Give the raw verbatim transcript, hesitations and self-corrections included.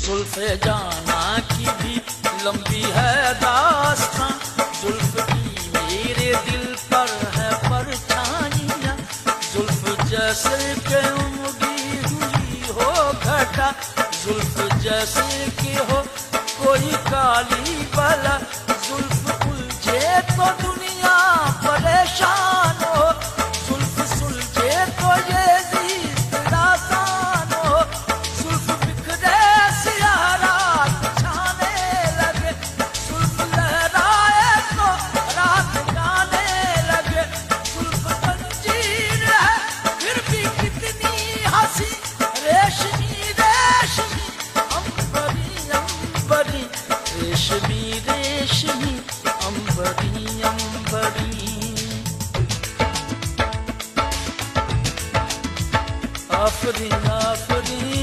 जुल्फ़े जाना की भी लंबी है दास्तां, जुल्फ़ की मेरे दिल पर है परछाइयाँ, जुल्फ़ जैसे के उमड़ी हुई हो घटा, जुल्फ़ जैसे कि हो कोई काली बला, जुल्फ़ उलझे तो दुनिया परेशान हो, जुल्फ़ सुलझे तो ये ज़िंदगी आसान हो, जुल्फ़ बिखरे सियाह रात छाने लगे, जुल्फ़ लहराए तो रात गाने लगे, जुल्फ़ जंजीर है फिर भी कितनी हंसी, रेशमी रेशमी अंबरी अंबरी, रेशमी रेशमी अंबरी अंबरी। आफरीन आफरीन